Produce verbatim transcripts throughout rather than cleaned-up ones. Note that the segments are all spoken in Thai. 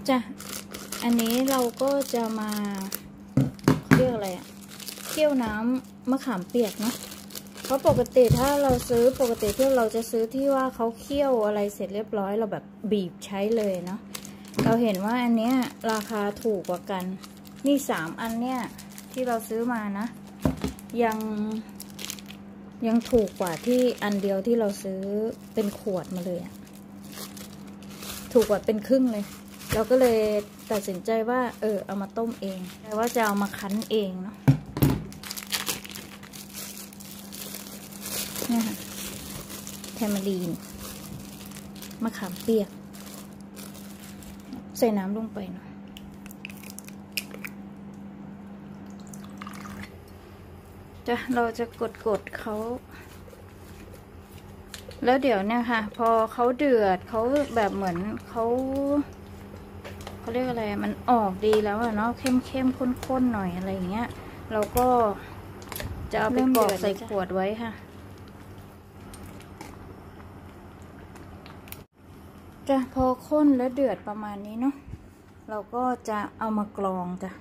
จ้ะอันนี้เราก็จะมาเรียกอะไรอะเคี่ยวน้ำมะขามเปียกเนาะเพราะปกติถ้าเราซื้อปกติที่เราจะซื้อที่ว่าเขาเคี่ยวอะไรเสร็จเรียบร้อยเราแบบบีบใช้เลยเนาะเราเห็นว่าอันเนี้ยราคาถูกกว่ากันนี่สามอันเนี้ยที่เราซื้อมานะยังยังถูกกว่าที่อันเดียวที่เราซื้อเป็นขวดมาเลยอะถูกกว่าเป็นครึ่งเลยเราก็เลยตัดสินใจว่าเออเอามาต้มเองแต่ว่าจะเอามาคั้นเองเนาะนี่ค่ะแทมารีนมะขามเปียกใส่น้ำลงไปเนาะจะเราจะกดกดเขาแล้วเดี๋ยวเนี่ยค่ะพอเขาเดือดเขาแบบเหมือนเขาเขาเรียกอะไรมันออกดีแล้วอะเนาะเข้มเข้มข้นๆหน่อยอะไรอย่างเงี้ยเราก็จะเอาไปกรอกใส่ขวดไว้ค่ะจะพอข้นแล้วเดือดประมาณนี้เนาะเราก็จะเอามากรองจ้ะ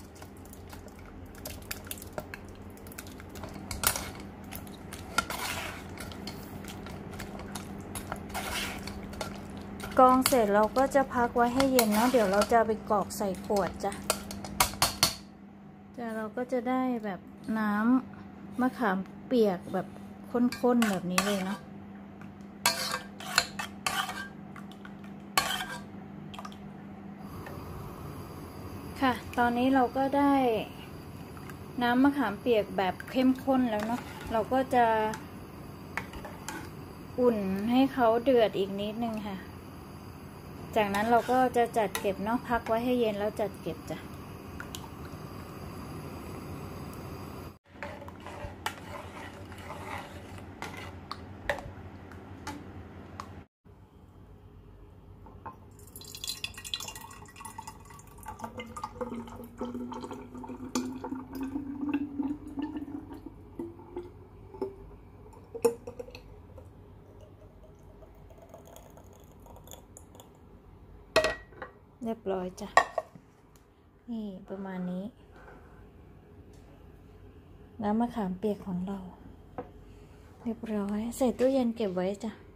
กรองเสร็จเราก็จะพักไว้ให้เย็นเนาะเดี๋ยวเราจะไปกรอกใส่ขวดจ้ะจะเราก็จะได้แบบน้ำมะขามเปียกแบบข้นๆแบบนี้เลยเนาะค่ะตอนนี้เราก็ได้น้ำมะขามเปียกแบบเข้มข้นแล้วเนาะเราก็จะอุ่นให้เขาเดือดอีกนิดนึงค่ะจากนั้นเราก็จะจัดเก็บเนาะพักไว้ให้เย็นแล้วจัดเก็บจ้ะเรียบร้อยจ้ะนี่ประมาณนี้น้ำมะขามเปียกของเราเรียบร้อยใส่ตู้เย็นเก็บไว้จ้ะ